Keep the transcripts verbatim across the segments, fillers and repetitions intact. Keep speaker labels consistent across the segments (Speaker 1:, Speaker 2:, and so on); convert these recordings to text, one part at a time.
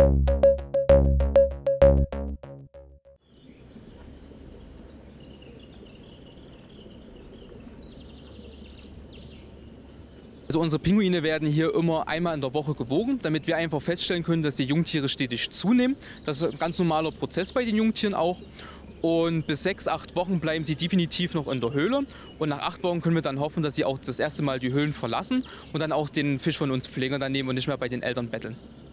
Speaker 1: Also unsere Pinguine werden hier immer einmal in der Woche gewogen, damit wir einfach feststellen können, dass die Jungtiere stetig zunehmen. Das ist ein ganz normaler Prozess bei den Jungtieren auch. Und bis sechs, acht Wochen bleiben sie definitiv noch in der Höhle. Und nach acht Wochen können wir dann hoffen, dass sie auch das erste Mal die Höhlen verlassen und dann auch den Fisch von uns Pflegern dann nehmen und nicht mehr bei den Eltern betteln.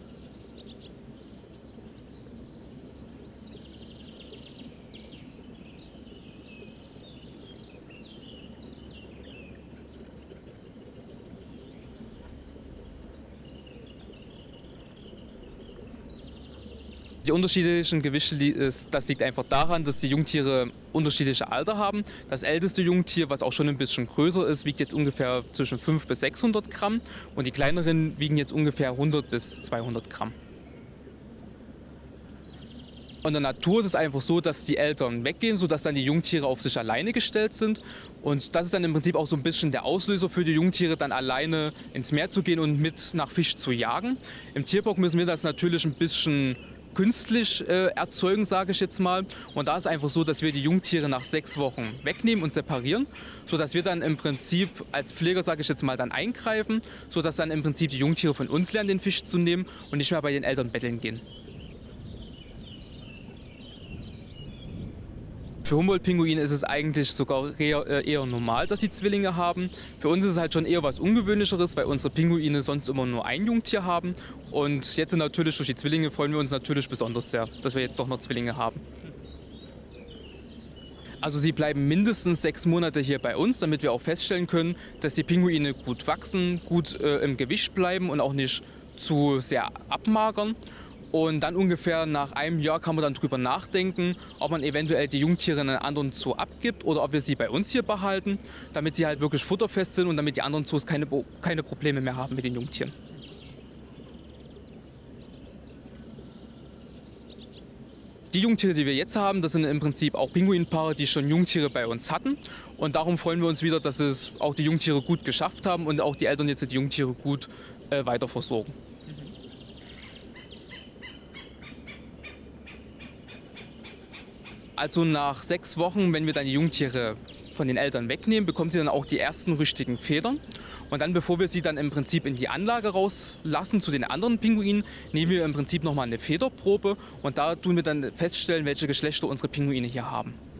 Speaker 1: Die unterschiedlichen Gewichte, das liegt einfach daran, dass die Jungtiere unterschiedliche Alter haben. Das älteste Jungtier, was auch schon ein bisschen größer ist, wiegt jetzt ungefähr zwischen fünfhundert bis sechshundert Gramm und die kleineren wiegen jetzt ungefähr hundert bis zweihundert Gramm. In der Natur ist es einfach so, dass die Eltern weggehen, sodass dann die Jungtiere auf sich alleine gestellt sind. Und das ist dann im Prinzip auch so ein bisschen der Auslöser für die Jungtiere, dann alleine ins Meer zu gehen und mit nach Fisch zu jagen. Im Tierpark müssen wir das natürlich ein bisschen künstlich äh, erzeugen, sage ich jetzt mal. Und da ist einfach so, dass wir die Jungtiere nach sechs Wochen wegnehmen und separieren, sodass wir dann im Prinzip als Pfleger, sage ich jetzt mal, dann eingreifen, sodass dann im Prinzip die Jungtiere von uns lernen, den Fisch zu nehmen und nicht mehr bei den Eltern betteln gehen. Für Humboldt-Pinguine ist es eigentlich sogar eher, eher normal, dass sie Zwillinge haben. Für uns ist es halt schon eher was Ungewöhnlicheres, weil unsere Pinguine sonst immer nur ein Jungtier haben. Und jetzt natürlich durch die Zwillinge freuen wir uns natürlich besonders sehr, dass wir jetzt doch noch Zwillinge haben. Also sie bleiben mindestens sechs Monate hier bei uns, damit wir auch feststellen können, dass die Pinguine gut wachsen, gut äh, im Gewicht bleiben und auch nicht zu sehr abmagern. Und dann ungefähr nach einem Jahr kann man dann drüber nachdenken, ob man eventuell die Jungtiere in einen anderen Zoo abgibt oder ob wir sie bei uns hier behalten, damit sie halt wirklich futterfest sind und damit die anderen Zoos keine, keine Probleme mehr haben mit den Jungtieren. Die Jungtiere, die wir jetzt haben, das sind im Prinzip auch Pinguinpaare, die schon Jungtiere bei uns hatten. Und darum freuen wir uns wieder, dass es auch die Jungtiere gut geschafft haben und auch die Eltern jetzt die Jungtiere gut äh, weiter versorgen. Also nach sechs Wochen, wenn wir dann die Jungtiere von den Eltern wegnehmen, bekommen sie dann auch die ersten richtigen Federn. Und dann, bevor wir sie dann im Prinzip in die Anlage rauslassen zu den anderen Pinguinen, nehmen wir im Prinzip nochmal eine Federprobe und da tun wir dann feststellen, welche Geschlechter unsere Pinguine hier haben.